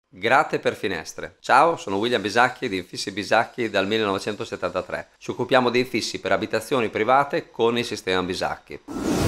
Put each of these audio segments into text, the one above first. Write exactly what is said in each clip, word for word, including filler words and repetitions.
Grate per finestre. Ciao, sono William Bisacchi di Infissi Bisacchi dal millenovecentosettantatré. Ci occupiamo di infissi per abitazioni private con il sistema Bisacchi.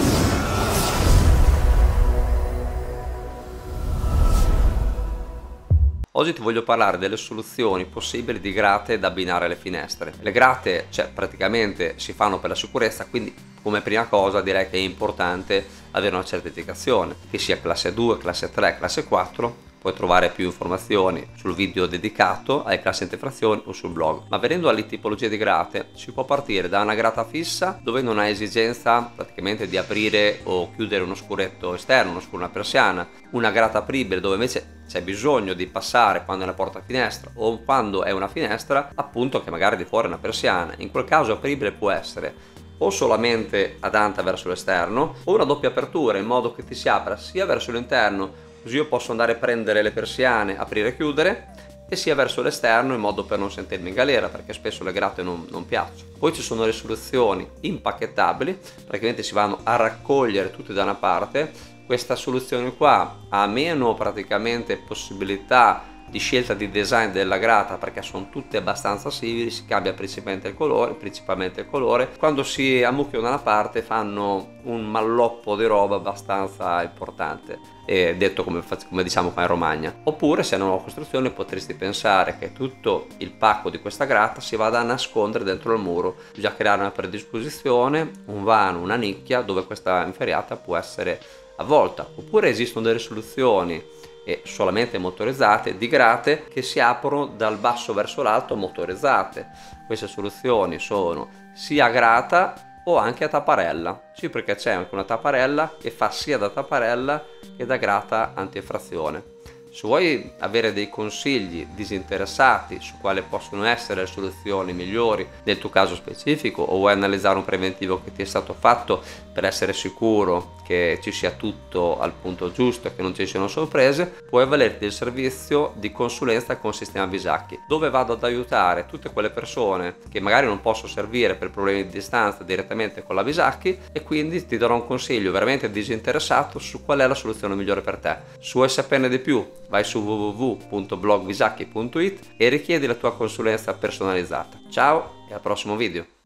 Oggi ti voglio parlare delle soluzioni possibili di grate da abbinare alle finestre. Le grate, cioè, praticamente si fanno per la sicurezza, quindi come prima cosa direi che è importante avere una certificazione, che sia classe due, classe tre, classe quattro. Puoi trovare più informazioni sul video dedicato alle classi antifrazione o sul blog. Ma venendo alle tipologie di grate, si può partire da una grata fissa dove non hai esigenza praticamente di aprire o chiudere uno scuretto esterno, uno scuro, una persiana, una grata apribile dove invece c'è bisogno di passare quando è una porta finestra o quando è una finestra, appunto, che magari di fuori è una persiana. In quel caso apribile può essere o solamente adanta verso l'esterno o una doppia apertura in modo che ti si apra sia verso l'interno, così io posso andare a prendere le persiane, aprire e chiudere, e sia verso l'esterno in modo per non sentirmi in galera, perché spesso le grate non, non piacciono. Poi ci sono le soluzioni impacchettabili, praticamente si vanno a raccogliere tutte da una parte. Questa soluzione qua ha meno praticamente possibilità di scelta di design della grata perché sono tutte abbastanza simili, si cambia principalmente il colore, principalmente il colore. Quando si ammucchiano da una parte fanno un malloppo di roba abbastanza importante, e detto come, come diciamo qua in Romagna. Oppure se è una nuova costruzione potresti pensare che tutto il pacco di questa grata si vada a nascondere dentro il muro, bisogna creare una predisposizione, un vano, una nicchia dove questa inferriata può essere avvolta. Oppure esistono delle soluzioni e solamente motorizzate di grate che si aprono dal basso verso l'alto motorizzate. Queste soluzioni sono sia a grata o anche a tapparella, sì, perché c'è anche una tapparella che fa sia da tapparella che da grata anti-effrazione. Se vuoi avere dei consigli disinteressati su quali possono essere le soluzioni migliori nel tuo caso specifico, o vuoi analizzare un preventivo che ti è stato fatto per essere sicuro che ci sia tutto al punto giusto e che non ci siano sorprese, puoi avvalerti del servizio di consulenza con Sistema Bisacchi, dove vado ad aiutare tutte quelle persone che magari non posso servire per problemi di distanza direttamente con la Bisacchi, e quindi ti darò un consiglio veramente disinteressato su qual è la soluzione migliore per te. Se vuoi saperne di più, vai su w w w punto blog bisacchi punto it e richiedi la tua consulenza personalizzata. Ciao e al prossimo video!